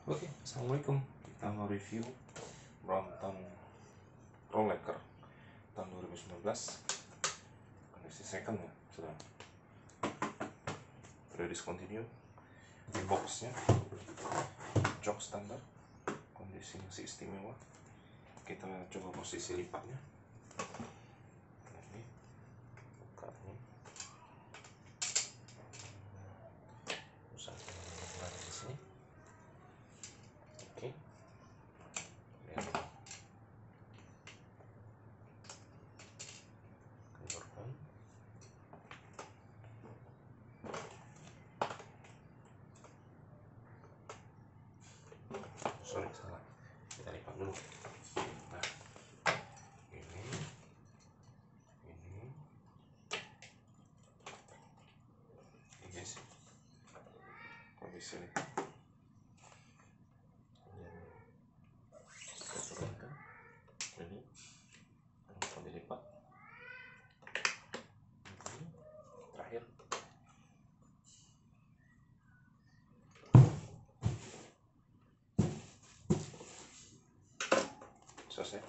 Oke, assalamualaikum. Kita mau review Brompton Rollaker tahun 2019. Kondisi second ya, sudah discontinue. Di boxnya jok standar, kondisi masih istimewa. Kita coba posisi lipatnya. Ini buka ini. Usah di sini. Oke. Lihat. Kendorkan. Sorry, salah. Kita lipat dulu. Nah, ini guys, kondisi lipat. Kita turunkan ini, langsung dilipat. Ini terakhir. Selesai.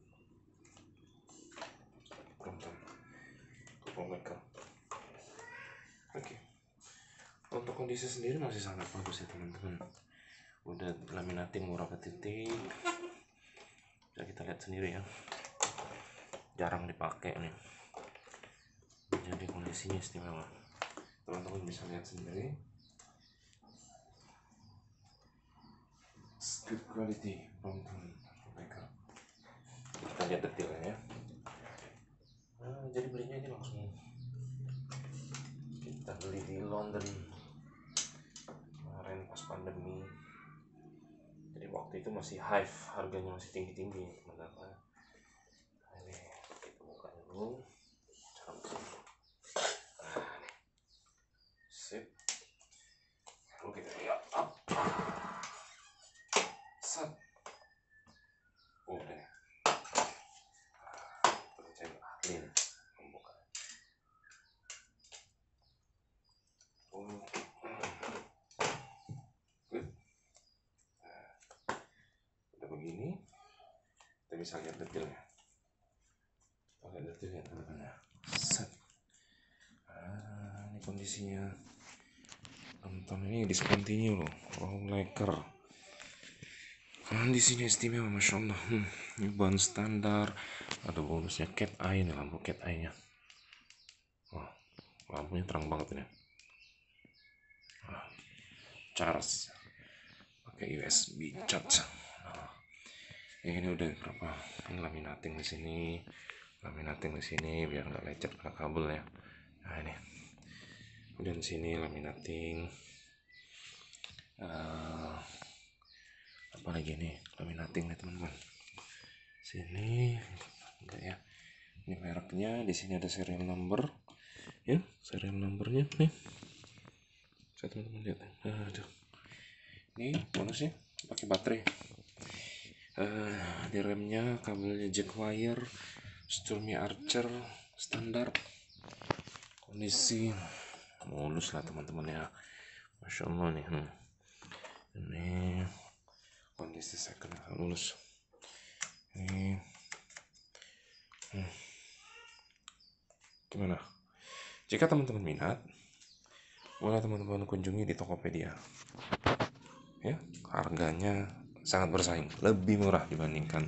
Brompton Rollaker. Oke. Untuk kondisi sendiri masih sangat bagus ya teman-teman. Udah laminating beberapa titik. Bisa kita lihat sendiri ya. Jarang dipakai nih. Jadi kondisinya istimewa. Teman-teman bisa lihat sendiri. Good quality Brompton Rollaker. Kita lihat detailnya ya. Nah, jadi belinya ini langsung kita beli di London kemarin pas pandemi. Jadi waktu itu masih hype, harganya masih tinggi-tinggi teman-teman. Nah, ini kita buka dulu. Cara begini. Nah, ini. Sip. Lalu kita lihat up. Set. Udah. Saya ahli membuka. Good. Nah, udah begini, kita bisa lihat detailnya. Lihat detailnya teman-teman ya. Set. Nah, ini kondisinya. Nonton ini discontinue loh, Rollaker. Kondisinya istimewa, masya Allah. Ini bahan standar, ada bonusnya cat eye nih, lampu cat eye nya. Wah, lampunya terang banget ini. Charge pakai USB charge. Nah, ini udah berapa? Ini laminating di sini, biar nggak lecet ke kabel ya. Nah ini, kemudian di sini laminating. Apa lagi nih laminating nih teman-teman. Sini enggak ya. Ini mereknya, di sini ada serial number. Ya, serial numbernya nih. Saya teman-teman lihat. Aduh. Ini bonusnya pakai baterai. Di remnya kabelnya jack wire, Stormy Archer standar. Kondisi mulus lah teman-teman ya. Masya Allah nih. Ini kondisi second mulus. Ini gimana? Jika teman-teman minat, boleh teman-teman kunjungi di Tokopedia. Ya, harganya sangat bersaing, lebih murah dibandingkan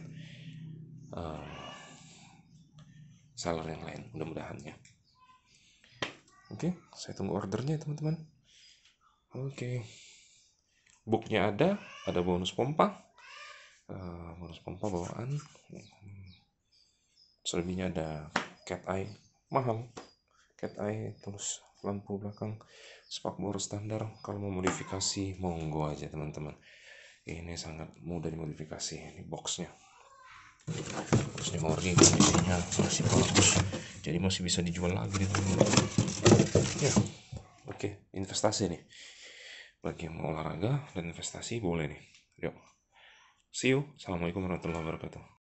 seller yang lain, mudah-mudahan ya. Oke, saya tunggu ordernya teman-teman. Oke, booknya ada bonus pompa, bawaan. Selebihnya ada cat eye mahal, cat eye, terus lampu belakang spakbor standar. Kalau mau modifikasi monggo aja teman-teman, ini sangat mudah dimodifikasi. Ini boxnya ori, kondisinya masih bagus, jadi masih bisa dijual lagi nih teman-teman ya. Oke, investasi nih bagi yang mau olahraga dan investasi boleh nih. Yuk, see you. Assalamualaikum warahmatullahi wabarakatuh.